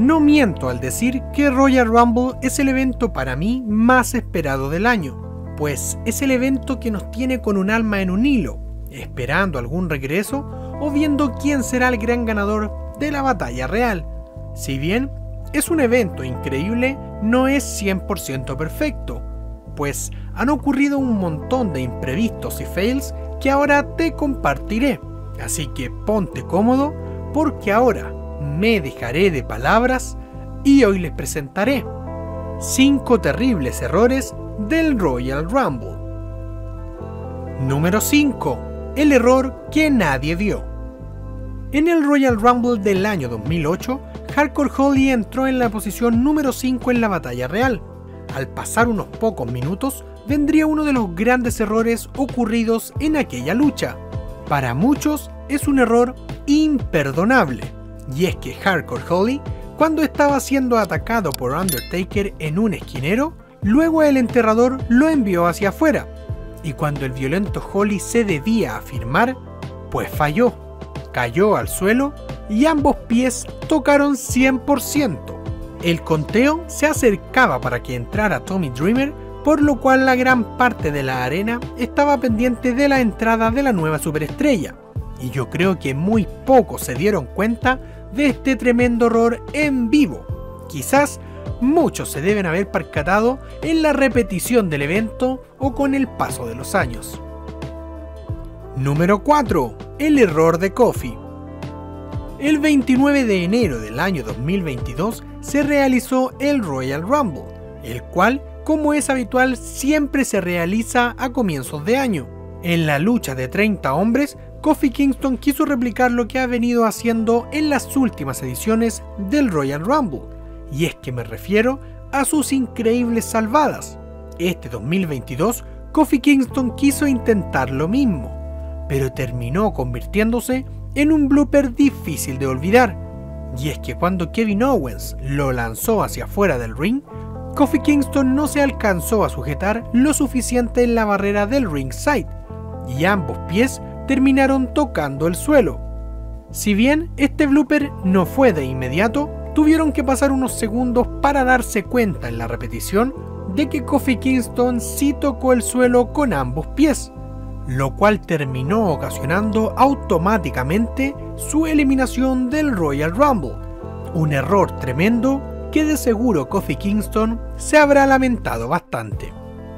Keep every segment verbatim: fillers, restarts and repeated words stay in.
no miento al decir que Royal Rumble es el evento para mí más esperado del año, pues es el evento que nos tiene con un alma en un hilo, esperando algún regreso o viendo quién será el gran ganador de la batalla real. Si bien es un evento increíble, no es cien por ciento perfecto, pues han ocurrido un montón de imprevistos y fails que ahora te compartiré, así que ponte cómodo porque ahora me dejaré de palabras y hoy les presentaré cinco terribles errores del Royal Rumble. Número cinco. El error que nadie vio. En el Royal Rumble del año dos mil ocho, Hardcore Holly entró en la posición número cinco en la batalla real. Al pasar unos pocos minutos, vendría uno de los grandes errores ocurridos en aquella lucha. Para muchos es un error imperdonable, y es que Hardcore Holly, cuando estaba siendo atacado por Undertaker en un esquinero, luego el enterrador lo envió hacia afuera, y cuando el violento Holly se debía afirmar, pues falló, cayó al suelo y ambos pies tocaron cien por ciento. El conteo se acercaba para que entrara Tommy Dreamer, por lo cual la gran parte de la arena estaba pendiente de la entrada de la nueva superestrella, y yo creo que muy pocos se dieron cuenta de este tremendo error en vivo. Quizás muchos se deben haber percatado en la repetición del evento o con el paso de los años. Número cuatro. El error de Kofi. El veintinueve de enero del año dos mil veintidós se realizó el Royal Rumble, el cual, como es habitual, siempre se realiza a comienzos de año. En la lucha de treinta hombres, Kofi Kingston quiso replicar lo que ha venido haciendo en las últimas ediciones del Royal Rumble, y es que me refiero a sus increíbles salvadas. Este dos mil veintidós, Kofi Kingston quiso intentar lo mismo, pero terminó convirtiéndose en un blooper difícil de olvidar, y es que cuando Kevin Owens lo lanzó hacia afuera del ring, Kofi Kingston no se alcanzó a sujetar lo suficiente en la barrera del ringside, y ambos pies terminaron tocando el suelo. Si bien este blooper no fue de inmediato, tuvieron que pasar unos segundos para darse cuenta en la repetición de que Kofi Kingston sí tocó el suelo con ambos pies, lo cual terminó ocasionando automáticamente su eliminación del Royal Rumble, un error tremendo que de seguro Kofi Kingston se habrá lamentado bastante.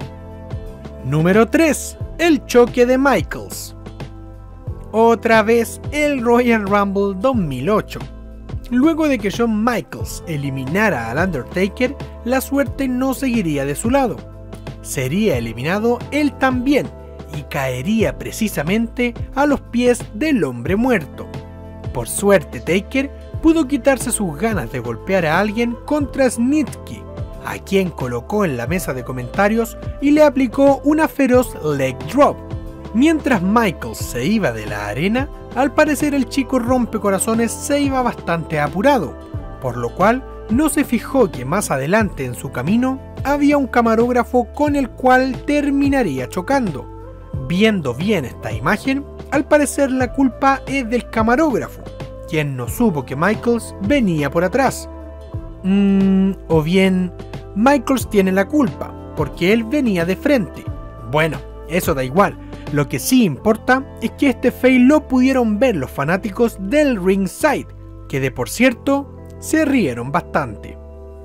Número tres. El choque de Michaels. Otra vez el Royal Rumble dos mil ocho. Luego de que Shawn Michaels eliminara al Undertaker, la suerte no seguiría de su lado. Sería eliminado él también y caería precisamente a los pies del hombre muerto. Por suerte, Taker pudo quitarse sus ganas de golpear a alguien contra Snitsky, a quien colocó en la mesa de comentarios y le aplicó una feroz leg drop. Mientras Michaels se iba de la arena, al parecer el chico rompecorazones se iba bastante apurado, por lo cual no se fijó que más adelante en su camino había un camarógrafo con el cual terminaría chocando. Viendo bien esta imagen, al parecer la culpa es del camarógrafo, quien no supo que Michaels venía por atrás. Mm, o bien, Michaels tiene la culpa, porque él venía de frente. Bueno, eso da igual. Lo que sí importa es que este fail lo pudieron ver los fanáticos del ringside, que de por cierto, se rieron bastante.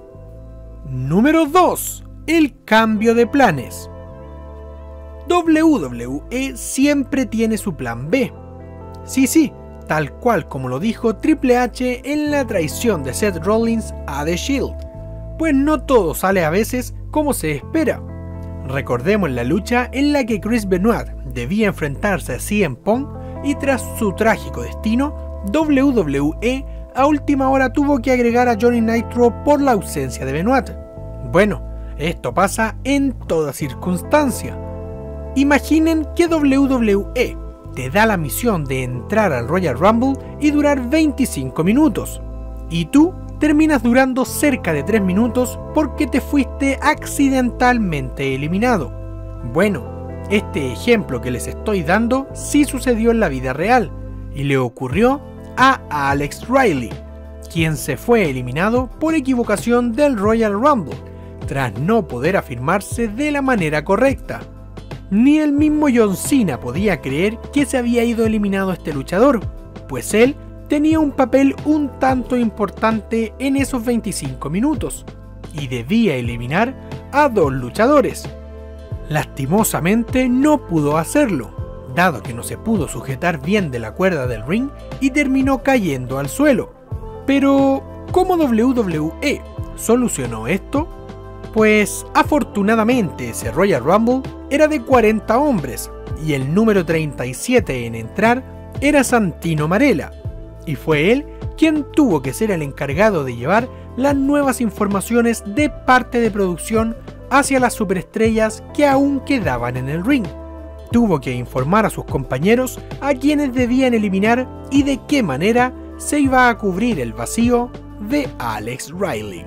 Número dos. El cambio de planes. doble u doble u E siempre tiene su plan B. Sí, sí, tal cual como lo dijo Triple H en la traición de Seth Rollins a The Shield. Pues no todo sale a veces como se espera. Recordemos la lucha en la que Chris Benoit debía enfrentarse a C M Punk y tras su trágico destino, doble u doble u E a última hora tuvo que agregar a Johnny Nitro por la ausencia de Benoit. Bueno, esto pasa en toda circunstancia. Imaginen que doble u doble u E te da la misión de entrar al Royal Rumble y durar veinticinco minutos, y tú terminas durando cerca de tres minutos porque te fuiste accidentalmente eliminado. Bueno, este ejemplo que les estoy dando sí sucedió en la vida real y le ocurrió a Alex Riley, quien se fue eliminado por equivocación del Royal Rumble, tras no poder afirmarse de la manera correcta. Ni el mismo John Cena podía creer que se había ido eliminado este luchador, pues él tenía un papel un tanto importante en esos veinticinco minutos, y debía eliminar a dos luchadores. Lastimosamente no pudo hacerlo, dado que no se pudo sujetar bien de la cuerda del ring y terminó cayendo al suelo. Pero, ¿cómo doble u doble u E solucionó esto? Pues afortunadamente ese Royal Rumble era de cuarenta hombres y el número treinta y siete en entrar era Santino Marella, y fue él quien tuvo que ser el encargado de llevar las nuevas informaciones de parte de producción hacia las superestrellas que aún quedaban en el ring. Tuvo que informar a sus compañeros a quienes debían eliminar y de qué manera se iba a cubrir el vacío de Alex Riley.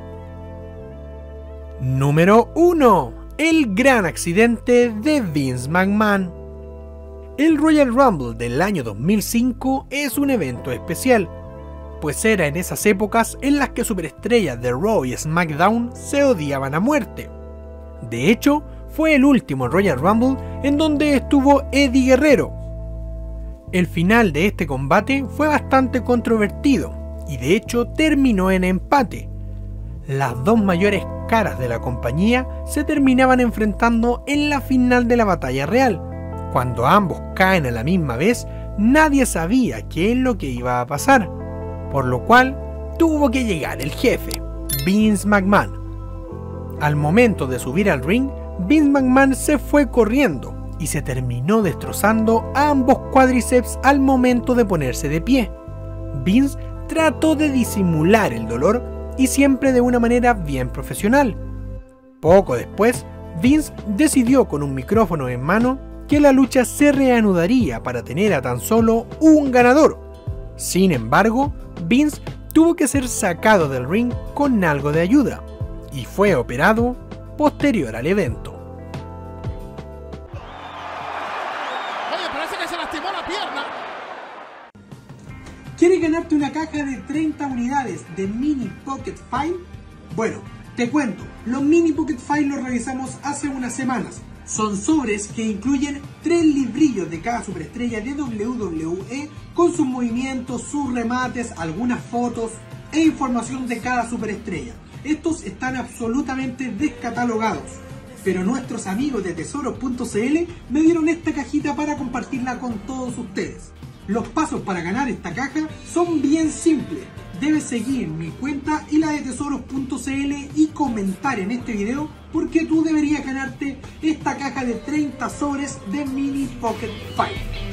Número uno. El gran accidente de Vince McMahon. El Royal Rumble del año dos mil cinco es un evento especial, pues era en esas épocas en las que superestrellas de Raw y SmackDown se odiaban a muerte. De hecho, fue el último Royal Rumble en donde estuvo Eddie Guerrero. El final de este combate fue bastante controvertido y de hecho terminó en empate. Las dos mayores caras de la compañía se terminaban enfrentando en la final de la batalla real. Cuando ambos caen a la misma vez, nadie sabía qué es lo que iba a pasar, por lo cual tuvo que llegar el jefe, Vince McMahon. Al momento de subir al ring, Vince McMahon se fue corriendo y se terminó destrozando ambos cuádriceps al momento de ponerse de pie. Vince trató de disimular el dolor y siempre de una manera bien profesional. Poco después, Vince decidió con un micrófono en mano que la lucha se reanudaría para tener a tan solo un ganador. Sin embargo, Vince tuvo que ser sacado del ring con algo de ayuda y fue operado posterior al evento. Oye, parece que se lastimó la pierna. ¿Quieres ganarte una caja de treinta unidades de Mini Pocket File? Bueno, te cuento, los Mini Pocket File los revisamos hace unas semanas. Son sobres que incluyen tres librillos de cada superestrella de doble u doble u E con sus movimientos, sus remates, algunas fotos e información de cada superestrella. Estos están absolutamente descatalogados, pero nuestros amigos de tesoros punto c l me dieron esta cajita para compartirla con todos ustedes. Los pasos para ganar esta caja son bien simples. Debes seguir mi cuenta y la de tesoros punto c l y comentar en este video porque tú deberías ganarte esta caja de treinta sobres de Mini Pocket File.